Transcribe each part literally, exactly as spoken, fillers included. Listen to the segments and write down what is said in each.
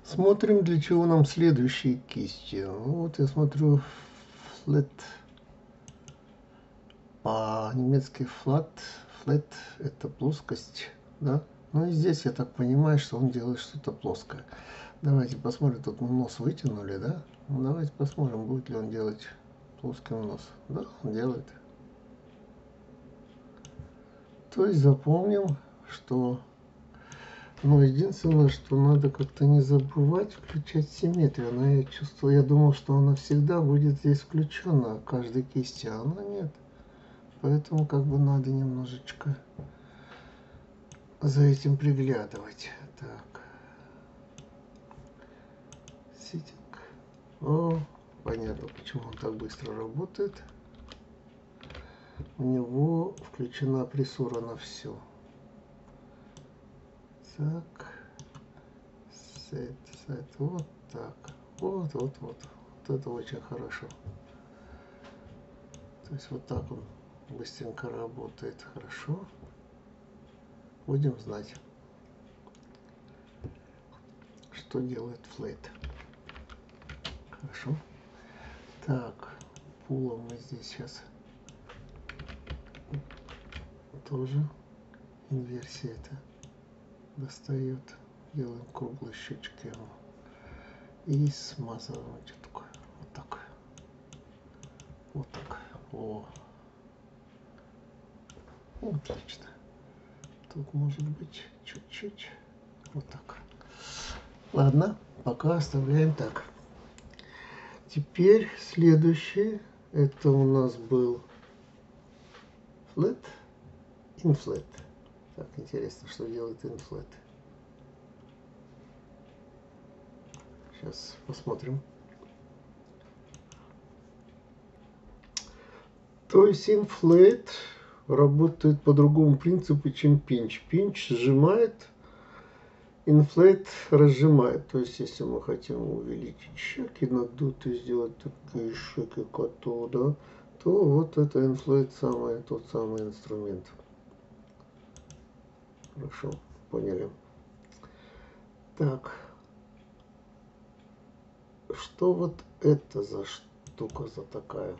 Смотрим, для чего нам следующие кисти. Вот я смотрю flat, по-немецки flat, flat это плоскость, да? Ну и здесь я так понимаю, что он делает что-то плоское. Давайте посмотрим, тут мы нос вытянули, да? Ну, давайте посмотрим, будет ли он делать плоским нос. Да, он делает. То есть запомним, что... Но единственное, что надо как-то не забывать включать симметрию. Но я чувствую, я думал, что она всегда будет здесь включена, каждой кисти, а она нет. Поэтому как бы надо немножечко за этим приглядывать. Так. Ситинг. О, понятно, почему он так быстро работает. У него включена прессура на все. Так. Сет, сет. Вот так. Вот, вот, вот. Вот это очень хорошо. То есть вот так он быстренько работает. Хорошо. Будем знать, что делает флейт. Хорошо. Так, пулом мы здесь сейчас тоже инверсия это достает. Делаем круглые щечки ему. И смазываем. Что такое? Вот так. Вот так. О. Отлично. Тут может быть чуть-чуть. Вот так. Ладно, пока оставляем так. Теперь следующее. Это у нас был flat, inflat. Так, интересно, что делает inflat. Сейчас посмотрим. То есть inflate работает по другому принципу, чем pinch. Pinch сжимает, inflate разжимает. То есть если мы хотим увеличить щеки, надутые, сделать такие щеки коту, да, то вот это inflate самый, тот самый инструмент. Хорошо, поняли. Так. Что вот это за штука за такая?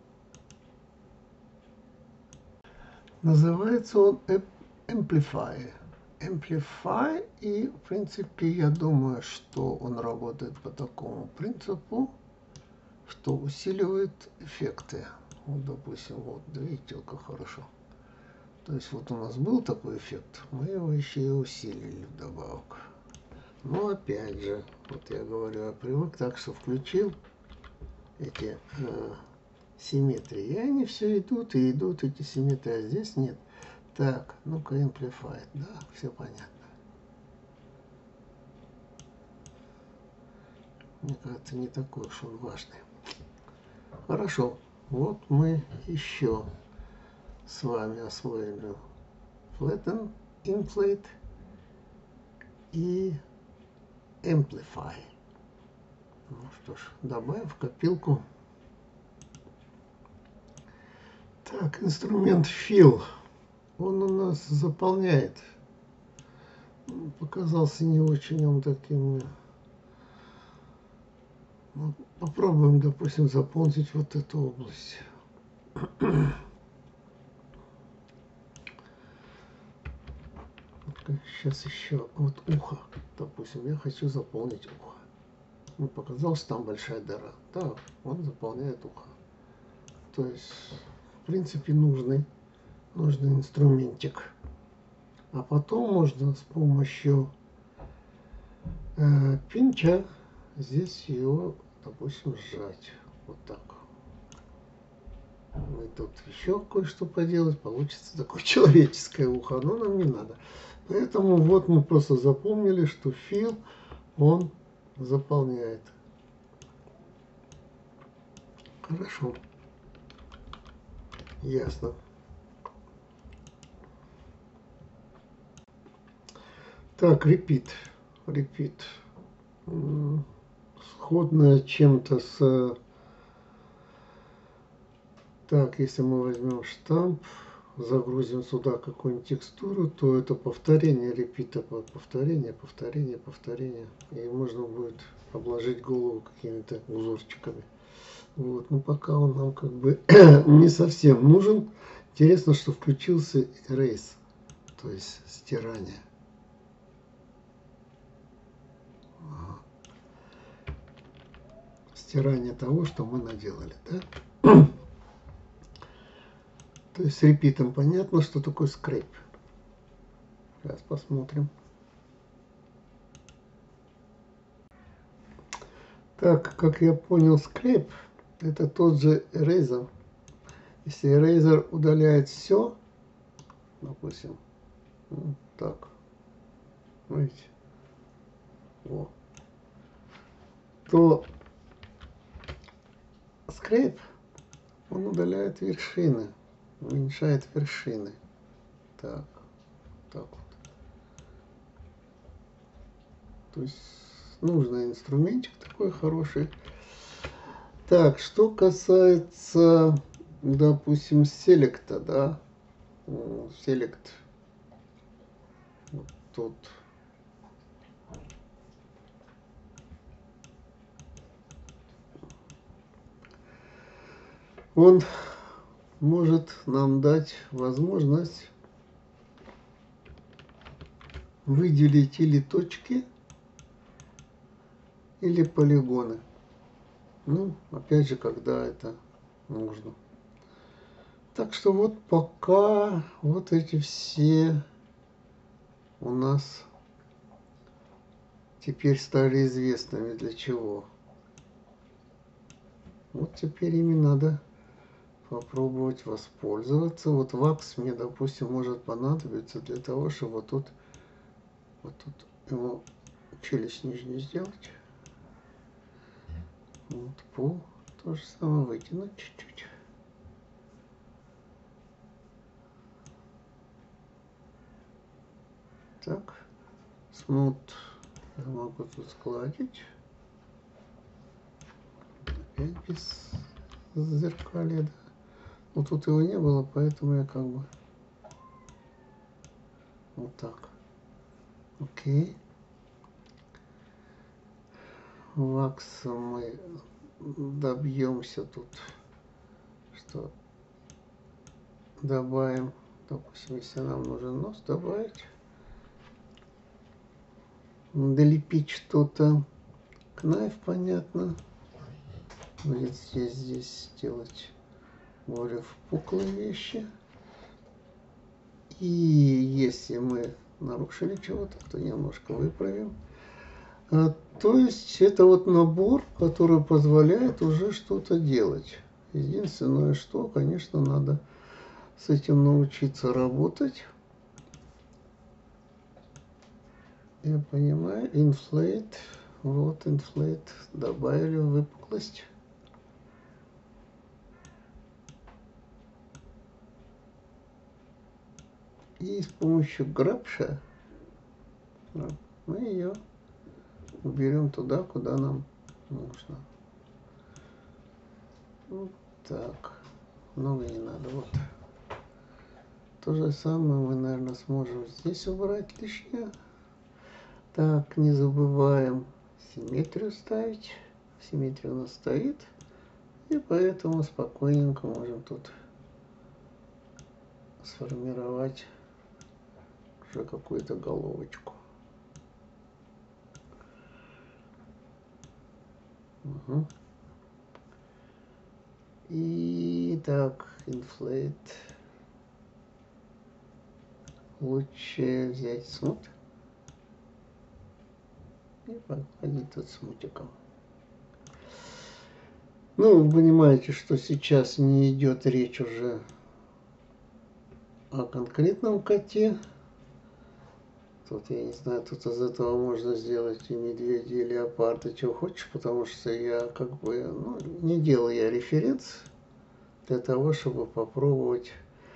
Называется он Amplify. Amplify, и в принципе я думаю, что он работает по такому принципу, что усиливает эффекты. Вот, допустим, вот, видите, как хорошо. То есть вот у нас был такой эффект, мы его еще и усилили вдобавок. Но опять же, вот я говорю, я привык так, что включил эти э, симметрии. И они все идут и идут, эти симметрии, а здесь нет. Так, ну-ка, Amplify, да, все понятно. Мне кажется, не такой уж он важный. Хорошо, вот мы еще с вами освоили Flatten, Inflate и Amplify. Ну что ж, добавим в копилку. Так, инструмент Fill. Он у нас заполняет. Показался не очень он таким. Ну, попробуем, допустим, заполнить вот эту область. Сейчас еще вот ухо. Допустим, я хочу заполнить ухо. Мне показалось, что там большая дыра. Да, он заполняет ухо. То есть, в принципе, нужный, нужный инструментик. А потом можно с помощью э, пинча здесь его, допустим, сжать. Вот так. И тут еще кое-что поделать. Получится такое человеческое ухо. Но нам не надо. Поэтому вот мы просто запомнили, что Fill он заполняет. Хорошо. Ясно. Так, repeat. Repeat. Сходное чем-то с... Так, если мы возьмем штамп, загрузим сюда какую-нибудь текстуру, то это повторение, репита, повторение, повторение, повторение. И можно будет обложить голову какими-то узорчиками. Вот, но пока он нам как бы не совсем нужен. Интересно, что включился erase, то есть стирание. Ага. Стирание того, что мы наделали, да? То есть с репитом понятно, что такое скрейп. Сейчас посмотрим. Так, как я понял, скрейп это тот же eraser. Если eraser удаляет все, допустим, вот так, видите, вот, то скрейп он удаляет вершины, уменьшает вершины. Так, так вот. То есть нужный инструментик такой хороший. Так, что касается, допустим, селекта, да, селект, вот тут. Он может нам дать возможность выделить или точки, или полигоны. Ну, опять же, когда это нужно. Так что вот пока вот эти все у нас теперь стали известными для чего. Вот теперь ими надо попробовать воспользоваться. Вот вакс мне, допустим, может понадобиться для того, чтобы вот тут, вот тут его челюсть нижнюю сделать. Вот пол то же самое вытянуть чуть-чуть. Так, смут я могу тут складить. Опять без зеркалья, да. Но тут его не было, поэтому я как бы вот так. Окей. Ваксом мы добьемся тут, что добавим, допустим, если нам нужен нос, добавить, долепить что-то. Кнайф, понятно. Будет здесь, здесь сделать более впуклые вещи. И если мы нарушили чего-то, то немножко выправим. А, то есть это вот набор, который позволяет уже что-то делать. Единственное, что, конечно, надо с этим научиться работать. Я понимаю, inflate, вот inflate, добавили выпуклость. И с помощью грабша мы ее уберем туда, куда нам нужно. Вот так. Много не надо. Вот. То же самое мы, наверное, сможем здесь убрать лишнее. Так, не забываем симметрию ставить. Симметрия у нас стоит. И поэтому спокойненько можем тут сформировать уже какую-то головочку. Угу. И так, inflate. Лучше взять смут и подходить тут смутиком. Ну, вы понимаете, что сейчас не идет речь уже о конкретном коте. Тут, я не знаю, тут из этого можно сделать и медведя, и леопарда, чего хочешь, потому что я как бы, ну, не делал я референс для того, чтобы попробовать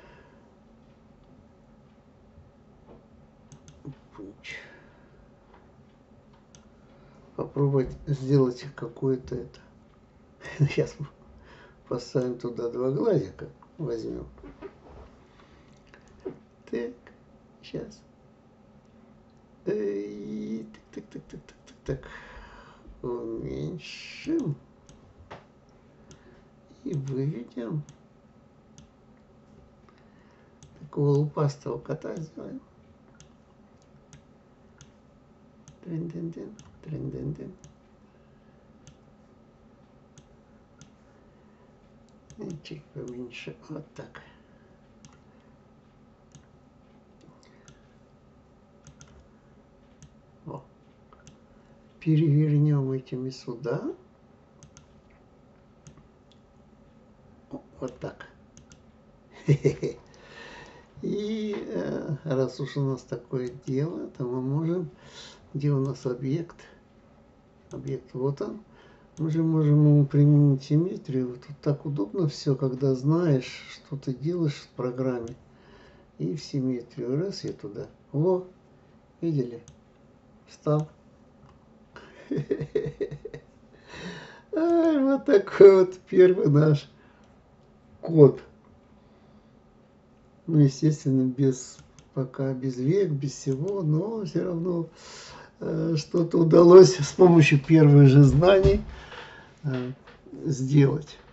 попробовать сделать какое-то это. Сейчас поставим туда два глазика, возьмем. Так, сейчас. И, так, так, так, так, так, так, так. Уменьшим. И выведем. Такого лупастого кота сделаем. Трин-дин-дин, трин-дин-дин. И чуть поменьше. Вот так. О. Перевернем этими сюда. О, вот так. И э, раз уж у нас такое дело, то мы можем, где у нас объект, объект вот он, мы же можем ему применить симметрию. Тут так удобно все, когда знаешь, что ты делаешь в программе. И в симметрию. Раз я туда. Во, видели? Встал. Ай, вот такой вот первый наш код. Ну, естественно, без, пока без век, без всего, но все равно э, что-то удалось с помощью первых же знаний э, сделать.